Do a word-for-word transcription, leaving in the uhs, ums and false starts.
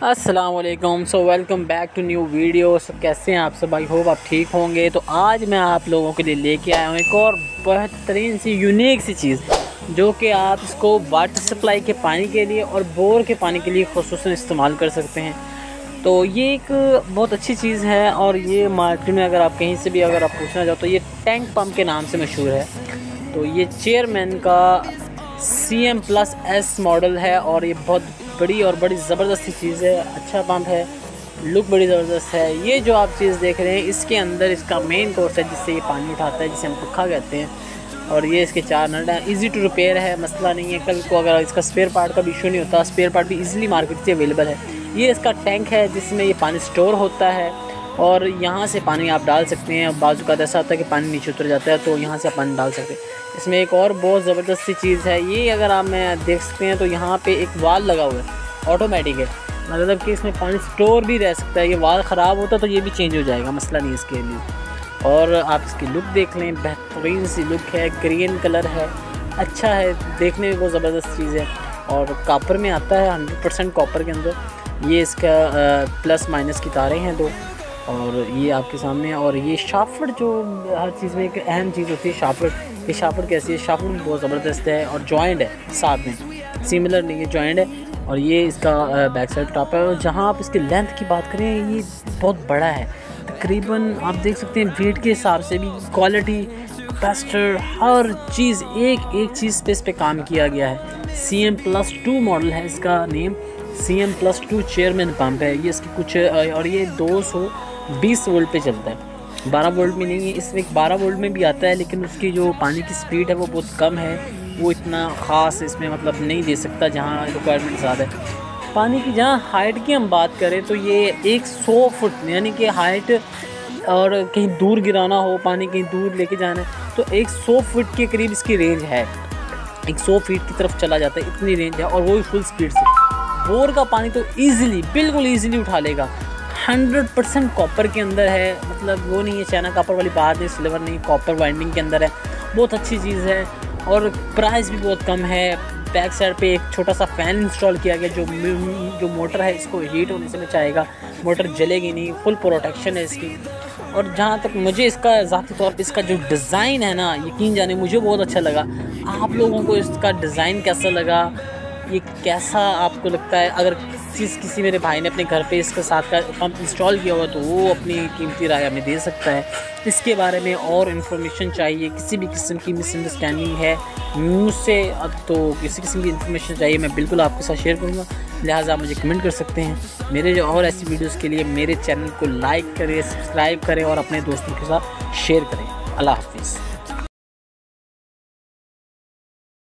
अस्सलाम वालेकुम। So welcome back to new video. सब कैसे हैं आप सब? आई होप आप ठीक होंगे। तो आज मैं आप लोगों के लिए लेके आया हूँ एक और बेहतरीन सी यूनिक सी चीज़, जो कि आप इसको वाटर सप्लाई के पानी के लिए और बोर के पानी के लिए खुसूसन इस्तेमाल कर सकते हैं। तो ये एक बहुत अच्छी चीज़ है और ये मार्केट में अगर आप कहीं से भी अगर आप पूछना चाहो तो ये टैंक पम्प के नाम से मशहूर है। तो ये चेयरमैन का C M plus S model है और ये बहुत बड़ी और बड़ी ज़बरदस्त चीज़ है। अच्छा पंप है, लुक बड़ी ज़बरदस्त है। ये जो आप चीज़ देख रहे हैं इसके अंदर इसका मेन कोर्स है जिससे ये पानी उठाता है, जिसे हम पक्का कहते हैं। और ये इसके चार नट हैं। ईज़ी टू रिपेयर है, मसला नहीं है। कल को अगर इसका स्पेयर पार्ट का भी इशू नहीं होता, स्पेयर पार्ट भी ईज़िली मार्केट से अवेलेबल है। ये इसका टैंक है जिसमें ये पानी स्टोर होता है और यहाँ से पानी आप डाल सकते हैं। बाजू का ऐसा होता है कि पानी नीचे उतर जाता है, तो यहाँ से आप पानी डाल सकते हैं। इसमें एक और बहुत ज़बरदस्त सी चीज़ है, ये अगर आप मैं देख सकते हैं तो यहाँ पे एक वाल लगा हुआ है, ऑटोमेटिक है, मतलब कि इसमें पानी स्टोर भी रह सकता है। ये वाल ख़राब होता तो ये भी चेंज हो जाएगा, मसला नहीं इसके लिए। और आप इसकी लुक देख लें, बेहतरीन सी लुक है, ग्रीन कलर है, अच्छा है, देखने में बहुत ज़बरदस्त चीज़ है। और कॉपर में आता है, हंड्रेड परसेंट कॉपर के अंदर। ये इसका प्लस माइनस की तारें हैं दो, और ये आपके सामने है। और ये शाफट जो हर चीज़ में एक अहम चीज़ होती है, शाफट। ये शाफट कैसी है? शाफट भी बहुत ज़बरदस्त है और जॉइंट है साथ में, सिमिलर नहीं है, जॉइंट है। और ये इसका बैक साइड टॉप है। और जहाँ आप इसकी लेंथ की बात करें, ये बहुत बड़ा है, तकरीबन आप देख सकते हैं वेट के हिसाब से भी, क्वालिटी, कैपेसिटर, हर चीज़, एक एक चीज़ पे इस पर काम किया गया है। C M plus two model है इसका name, C M plus two chairman pump है ये इसकी कुछ। और ये दो सौ बीस वोल्ट पे चलता है, बारह वोल्ट में नहीं है। इसमें बारह वोल्ट में भी आता है, लेकिन उसकी जो पानी की स्पीड है वो बहुत कम है, वो इतना ख़ास इसमें मतलब नहीं दे सकता जहाँ रिक्वायरमेंट ज़्यादा है पानी की। जहाँ हाइट की हम बात करें तो ये एक सौ फुट यानी कि हाइट, और कहीं दूर गिराना हो पानी, कहीं दूर लेके जाना है तो एक सौ फुट के करीब इसकी रेंज है, एक सौ फीट की तरफ चला जाता है, इतनी रेंज है। और वो भी फुल स्पीड से। बोर का पानी तो ईज़िली, बिल्कुल ईज़िली उठा लेगा। हंड्रेड परसेंट कॉपर के अंदर है, मतलब वो नहीं है चाइना कॉपर वाली बात नहीं, सिल्वर नहीं, कॉपर वाइंडिंग के अंदर है। बहुत अच्छी चीज़ है और प्राइस भी बहुत कम है। बैक साइड पे एक छोटा सा फ़ैन इंस्टॉल किया गया, जो जो मोटर है इसको हीट होने से बचाएगा, मोटर जलेगी नहीं, फुल प्रोटेक्शन है इसकी। और जहाँ तक मुझे इसका ज़ाती तौर पे इसका जो डिज़ाइन है ना, यकीन जाने मुझे बहुत अच्छा लगा। आप लोगों को इसका डिज़ाइन कैसा लगा, ये कैसा आपको लगता है? अगर चीज़ किसी मेरे भाई ने अपने घर पे इसके साथ का पंप इंस्टॉल किया हुआ तो वो अपनी कीमती राय हमें दे सकता है। इसके बारे में और इन्फॉर्मेशन चाहिए, किसी भी किस्म की मिसअंडरस्टैंडिंग है मुझसे, अब तो किसी किस्म की इन्फॉर्मेशन चाहिए, मैं बिल्कुल आपके साथ शेयर करूँगा। लिहाजा मुझे कमेंट कर सकते हैं। मेरे जो और ऐसी वीडियोज़ के लिए मेरे चैनल को लाइक करें, सब्सक्राइब करें और अपने दोस्तों के साथ शेयर करें। अल्लाह हाफिज़।